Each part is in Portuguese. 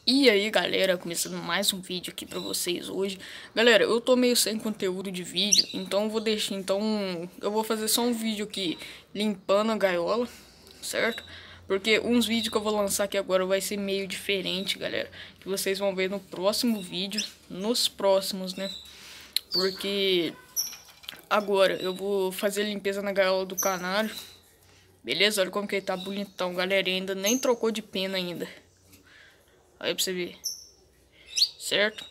E aí galera, começando mais um vídeo aqui pra vocês hoje. Galera, eu tô meio sem conteúdo de vídeo, então eu vou fazer só um vídeo aqui limpando a gaiola, certo? Porque uns vídeos que eu vou lançar aqui agora vai ser meio diferente, galera, que vocês vão ver no próximo vídeo, nos próximos, né? Porque agora eu vou fazer a limpeza na gaiola do canário. Beleza? Olha como que ele tá bonitão, galera, e ainda nem trocou de pena ainda. Aí pra você ver. Certo?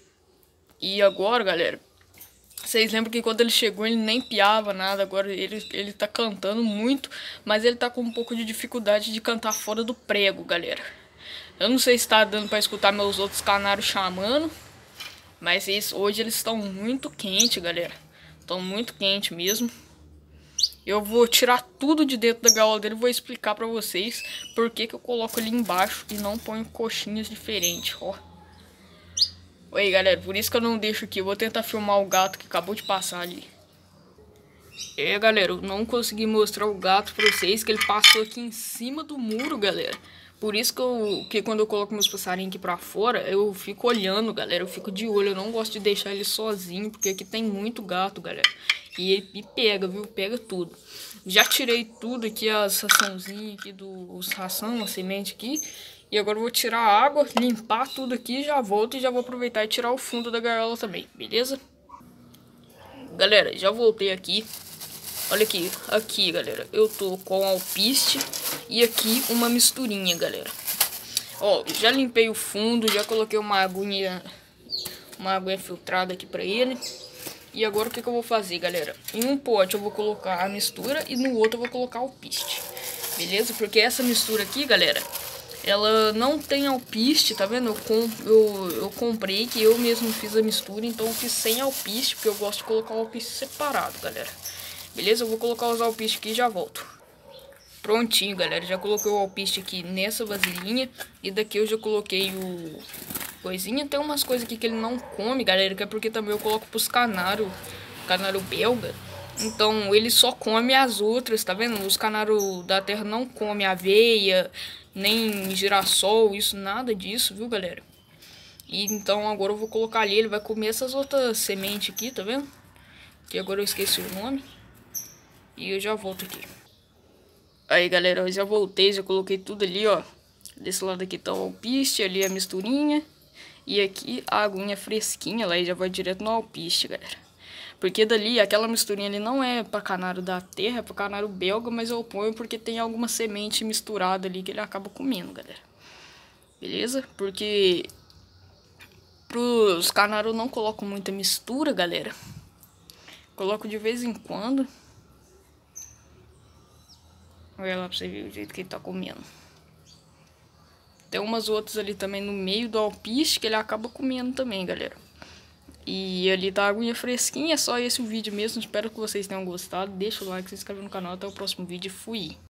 E agora, galera, vocês lembram que quando ele chegou ele nem piava nada. Agora ele tá cantando muito, mas ele tá com um pouco de dificuldade de cantar fora do prego, galera. Eu não sei se tá dando pra escutar meus outros canários chamando, mas hoje eles estão muito quentes, galera. Estão muito quentes mesmo. Eu vou tirar tudo de dentro da gaiola dele e vou explicar pra vocês por que eu coloco ali embaixo e não ponho coxinhas diferentes, ó. Oi, galera, por isso que eu não deixo aqui. Eu vou tentar filmar o gato que acabou de passar ali. Galera, eu não consegui mostrar o gato pra vocês, que ele passou aqui em cima do muro, galera. Por isso que quando eu coloco meus passarinhos aqui pra fora, eu fico olhando, galera. Eu fico de olho, eu não gosto de deixar ele sozinho, porque aqui tem muito gato, galera. E ele pega, viu? Pega tudo. Já tirei tudo aqui, as raçãozinhas aqui dos ração, a semente aqui. E agora eu vou tirar a água, limpar tudo aqui, já volto e já vou aproveitar e tirar o fundo da gaiola também, beleza? Galera, já voltei aqui. Olha aqui, galera, eu tô com alpiste e aqui uma misturinha, galera. Ó, já limpei o fundo, já coloquei uma aguinha filtrada aqui pra ele. E agora o que eu vou fazer, galera? Em um pote eu vou colocar a mistura e no outro eu vou colocar o alpiste, beleza? Porque essa mistura aqui, galera, ela não tem alpiste, tá vendo? Eu comprei, que eu mesmo fiz a mistura, então eu fiz sem alpiste, porque eu gosto de colocar o alpiste separado, galera. Beleza? Eu vou colocar os alpistes aqui e já volto. Prontinho, galera. Já coloquei o alpiste aqui nessa vasilhinha. E daqui eu já coloquei o coisinha. Tem umas coisas aqui que ele não come, galera, que é porque também eu coloco pros canário belga. Então ele só come as outras, tá vendo? Os canários da terra não comem aveia, nem girassol, isso, nada disso, viu, galera? E então agora eu vou colocar ali, ele vai comer essas outras sementes aqui, tá vendo? Que agora eu esqueci o nome. E eu já volto aqui. Aí, galera, eu já voltei, já coloquei tudo ali, ó. Desse lado aqui tá o alpiste, ali a misturinha. E aqui a aguinha fresquinha, lá e já vai direto no alpiste, galera. Porque dali, aquela misturinha ali não é pra canário da terra, é pra canário belga, mas eu ponho porque tem alguma semente misturada ali que ele acaba comendo, galera. Beleza? Porque pros canários eu não coloco muita mistura, galera. Coloco de vez em quando. Olha lá pra você ver o jeito que ele tá comendo. Tem umas outras ali também no meio do alpiste que ele acaba comendo também, galera. E ali tá a aguinha fresquinha, é só esse o vídeo mesmo. Espero que vocês tenham gostado. Deixa o like, se inscreve no canal. Até o próximo vídeo. Fui!